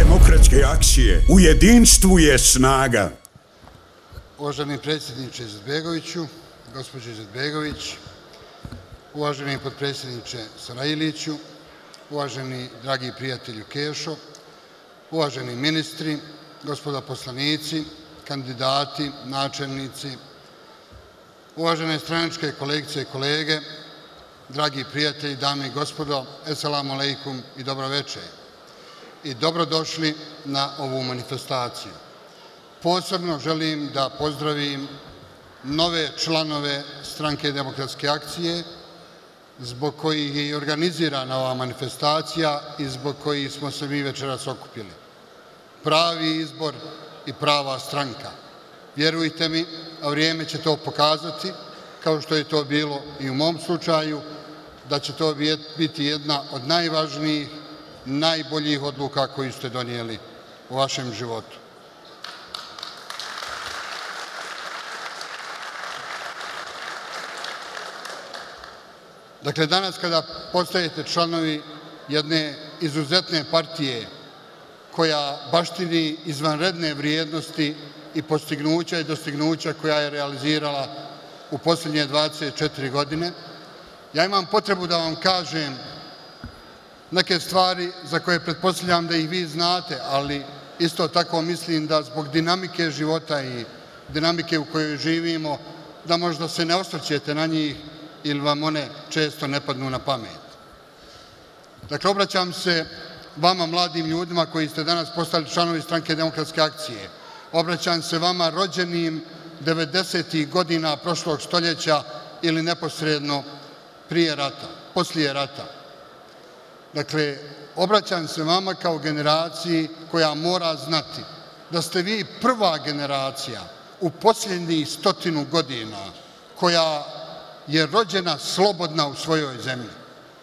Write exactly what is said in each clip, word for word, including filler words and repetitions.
demokratske akcije. U jedinstvu je snaga. Uvaženi predsjedniče Izetbegoviću, gospođo Izetbegović, uvaženi potpredsjedniče Sarajliću, uvaženi dragi prijatelju Kešo, uvaženi ministri, gospoda poslanici, kandidati, načelnici, uvažene stranačke kolegice i kolege, dragi prijatelji, dame i gospodo, eselamu alejkum i dobro večer. I dobrodošli na ovu manifestaciju. Posebno želim da pozdravim nove članove Stranke demokratske akcije, zbog kojih je i organizirana ova manifestacija i zbog kojih smo se mi večeras okupili. Pravi izbor i prava stranka. Vjerujte mi, a vrijeme će to pokazati, kao što je to bilo i u mom slučaju, da će to biti jedna od najvažnijih, najboljih odluka koju ste donijeli u vašem životu. Dakle, danas kada postajete članovi jedne izuzetne partije koja baštini izvanredne vrijednosti i postignuća i dostignuća koja je realizirala u posljednje dvadeset četiri godine, ja imam potrebu da vam kažem neke stvari za koje pretpostavljam da ih vi znate, ali isto tako mislim da zbog dinamike života i dinamike u kojoj živimo, da možda se ne osvrćete na njih ili vam one često ne padnu na pamet. Dakle, obraćam se vama mladim ljudima koji ste danas postali članovi Stranke demokratske akcije. Obraćam se vama rođenim devedesetih godina prošlog stoljeća ili neposredno prije rata, poslije rata. Dakle, obraćam se vama kao generaciji koja mora znati da ste vi prva generacija u posljednjih stotinu godina koja je rođena slobodna u svojoj zemlji.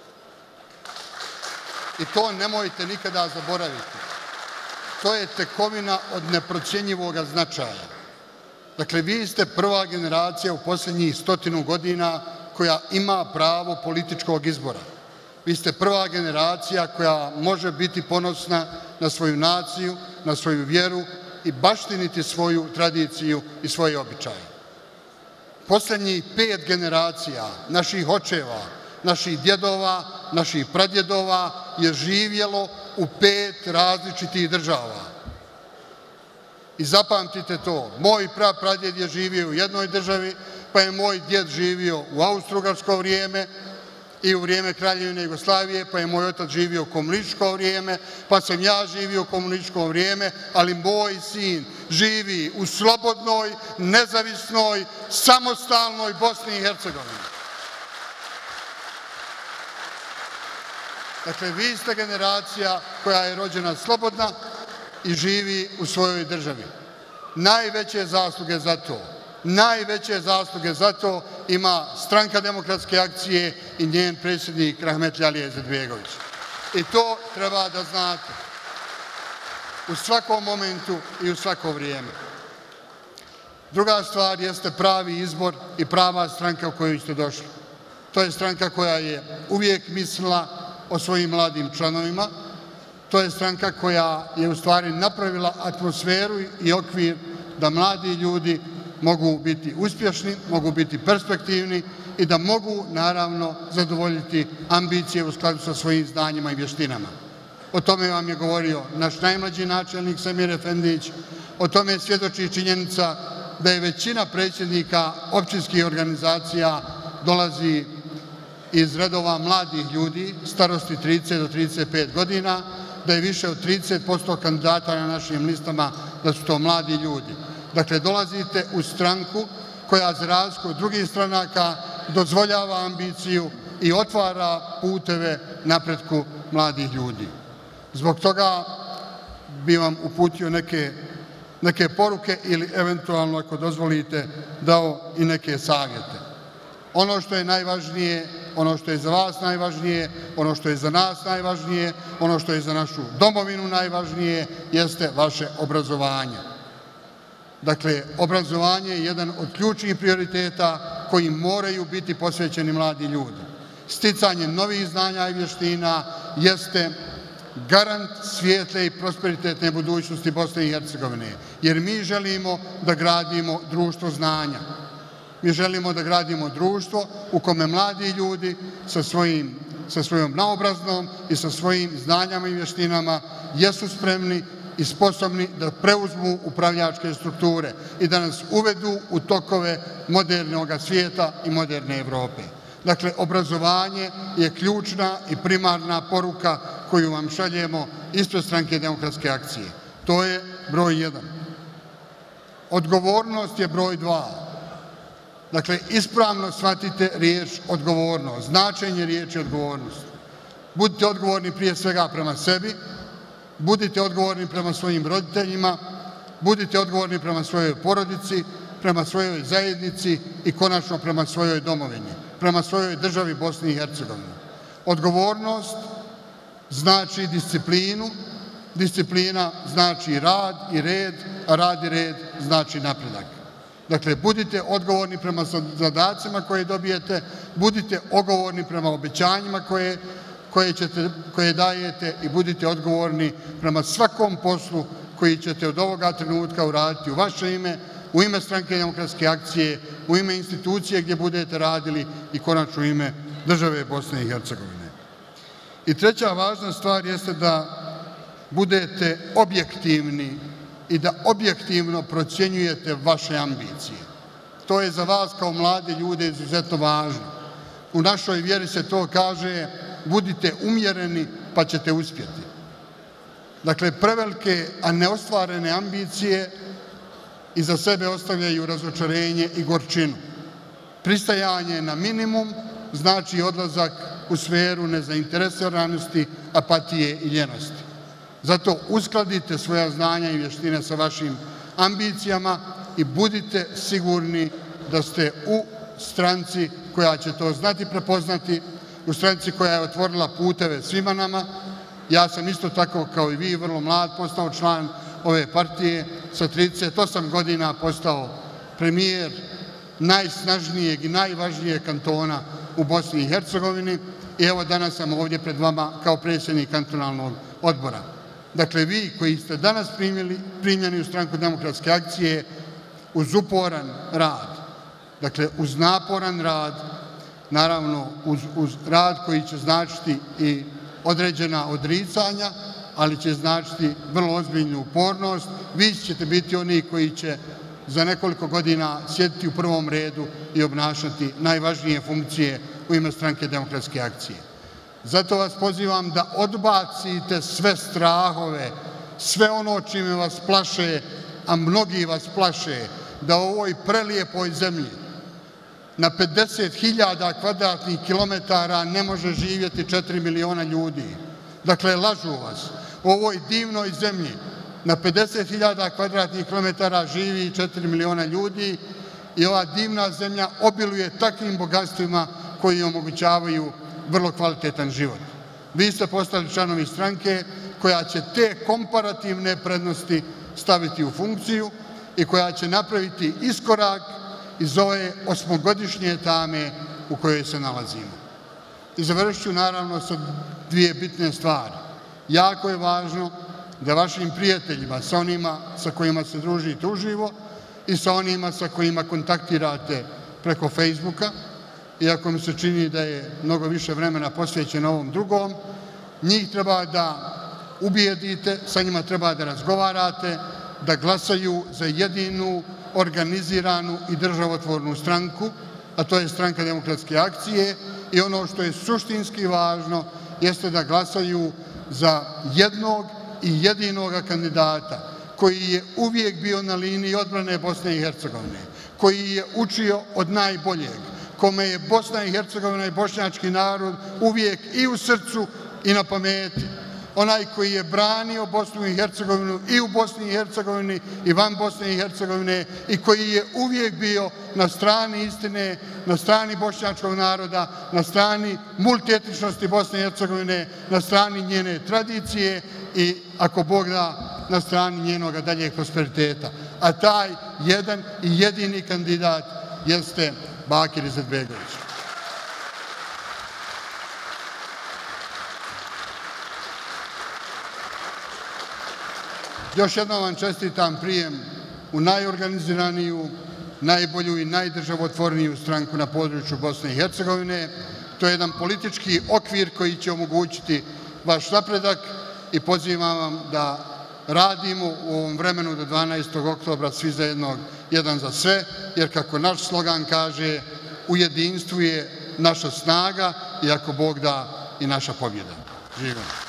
I to nemojte nikada zaboraviti. To je tekovina od neprocjenjivog značaja. Dakle, vi ste prva generacija u posljednjih stotinu godina koja ima pravo političkog izbora. Vi ste prva generacija koja može biti ponosna na svoju naciju, na svoju vjeru i baštiniti svoju tradiciju i svoje običaje. Posljednjih pet generacija naših očeva, naših djedova, naših pradjedova je živjelo u pet različitih država. I zapamtite to, moj prapradjed je živio u jednoj državi, pa je moj djed živio u austrougarsko vrijeme i u vrijeme Kraljevine Jugoslavije, pa je moj otac živio u komunističko vrijeme, pa sam ja živio u komunističko vrijeme, ali moj sin živi u slobodnoj, nezavisnoj, samostalnoj Bosni i Hercegovini. Dakle, vi ste generacija koja je rođena slobodna i živi u svojoj državi. Najveće zasluge za to, najveće zasluge za to ima Stranka demokratske akcije i njen predsjednik rahmetli Alija Izetbegović. I to treba da znate u svakom momentu i u svako vrijeme. Druga stvar jeste pravi izbor i prava stranka u koju ste došli. To je stranka koja je uvijek mislila o svojim mladim članovima. To je stranka koja je u stvari napravila atmosferu i okvir da mladi ljudi mogu biti uspješni, mogu biti perspektivni i da mogu, naravno, zadovoljiti ambicije u skladu sa svojim znanjima i vještinama. O tome vam je govorio naš najmlađi načelnik Samir Efendić, o tome svjedoči činjenica da je većina predsjednika općinskih organizacija dolazi iz redova mladih ljudi, starosti trideset do trideset pet godina, da je više od trideset posto kandidata na našim listama da su to mladi ljudi. Dakle, dolazite u stranku koja za razliku od drugih stranaka dozvoljava ambiciju i otvara puteve napretku mladih ljudi. Zbog toga bi vam uputio neke, neke poruke ili eventualno, ako dozvolite, dao i neke savjete. Ono što je najvažnije, ono što je za vas najvažnije, ono što je za nas najvažnije, ono što je za našu domovinu najvažnije, jeste vaše obrazovanje. Dakle, obrazovanje je jedan od ključnih prioriteta koji moraju biti posvećeni mladi ljudi. Sticanje novih znanja i vještina jeste garant svijetle i prosperitetne budućnosti Bosne i Hercegovine, jer mi želimo da gradimo društvo znanja. Mi želimo da gradimo društvo u kome mladi ljudi sa, svojim, sa svojom naobraznom i sa svojim znanjama i vještinama jesu spremni i sposobni da preuzmu upravljačke strukture i da nas uvedu u tokove modernog svijeta i moderne Evrope. Dakle, obrazovanje je ključna i primarna poruka koju vam šaljemo ispred Stranke demokratske akcije. To je broj jedan. Odgovornost je broj dva. Dakle, ispravno shvatite riječ odgovornost, značenje riječi odgovornost. Budite odgovorni prije svega prema sebi, budite odgovorni prema svojim roditeljima, budite odgovorni prema svojoj porodici, prema svojoj zajednici i konačno prema svojoj domovini, prema svojoj državi Bosni i Hercegovini. Odgovornost znači disciplinu, disciplina znači rad i red, a rad i red znači napredak. Dakle, budite odgovorni prema zadacima koje dobijete, budite odgovorni prema obećanjima koje, koje, ćete, koje dajete i budite odgovorni prema svakom poslu koji ćete od ovoga trenutka uraditi u vaše ime, u ime Stranke demokratske akcije, u ime institucije gdje budete radili i konačno u ime države Bosne i Hercegovine. I treća važna stvar jeste da budete objektivni i da objektivno procjenjujete vaše ambicije. To je za vas kao mlade ljude izuzetno važno. U našoj vjeri se to kaže, budite umjereni pa ćete uspjeti. Dakle, prevelike, a neostvarene ambicije iza sebe ostavljaju razočarenje i gorčinu. Pristajanje na minimum znači odlazak u sferu nezainteresiranosti, apatije i ljenosti. Zato uskladite svoja znanja i vještine sa vašim ambicijama i budite sigurni da ste u stranci koja će to znati prepoznati, u stranci koja je otvorila puteve svima nama. Ja sam isto tako kao i vi vrlo mlad postao član ove partije, sa trideset osam godina postao premijer najsnažnijeg i najvažnijeg kantona u Bosni i Hercegovini i evo danas sam ovdje pred vama kao predsjednik kantonalnog odbora. Dakle, vi koji ste danas primjeli, primljeni u Stranku demokratske akcije uz uporan rad, dakle uz naporan rad, naravno uz, uz rad koji će značiti i određena odricanja, ali će značiti vrlo ozbiljnu upornost, vi ćete biti oni koji će za nekoliko godina sjediti u prvom redu i obnašati najvažnije funkcije u ime Stranke demokratske akcije. Zato vas pozivam da odbacite sve strahove, sve ono čime vas plaše, a mnogi vas plaše, da u ovoj prelijepoj zemlji na pedeset hiljada kvadratnih kilometara ne može živjeti četiri miliona ljudi. Dakle, lažu vas. U ovoj divnoj zemlji na pedeset hiljada kvadratnih kilometara živi četiri miliona ljudi i ova divna zemlja obiluje takvim bogatstvima koji omogućavaju vrlo kvalitetan život. Vi ste postali članovi stranke koja će te komparativne prednosti staviti u funkciju i koja će napraviti iskorak iz ove osmogodišnje tame u kojoj se nalazimo. I završit ću naravno sa dvije bitne stvari. Jako je važno da vašim prijateljima, sa onima sa kojima se družite uživo i sa onima sa kojima kontaktirate preko Facebooka, iako mi se čini da je mnogo više vremena posvećeno ovom drugom, njih treba da ubijedite, sa njima treba da razgovarate, da glasaju za jedinu organiziranu i državotvornu stranku, a to je Stranka demokratske akcije, i ono što je suštinski važno jeste da glasaju za jednog i jedinog kandidata koji je uvijek bio na liniji odbrane Bosne i Hercegovine, koji je učio od najboljeg, kome je Bosna i Hercegovina i bošnjački narod uvijek i u srcu i na pameti. Onaj koji je branio Bosnu i Hercegovinu i u Bosni i Hercegovini i van Bosne i Hercegovine i koji je uvijek bio na strani istine, na strani bošnjačkog naroda, na strani multietničnosti Bosne i Hercegovine, na strani njene tradicije i, ako Bog da, na strani njenog daljeg prosperiteta. A taj jedan i jedini kandidat jeste Bakir Izetbegović. Još jednom vam čestitam prijem u najorganiziraniju, najbolju i najdržavotvorniju stranku na području Bosne i Hercegovine. To je jedan politički okvir koji će omogućiti vaš napredak i pozivam vam da radimo u ovom vremenu do dvanaestog oktobra svi za jednog, jedan za sve, jer kako naš slogan kaže, u jedinstvu je naša snaga i ako Bog da i naša pobjeda. Živjeli!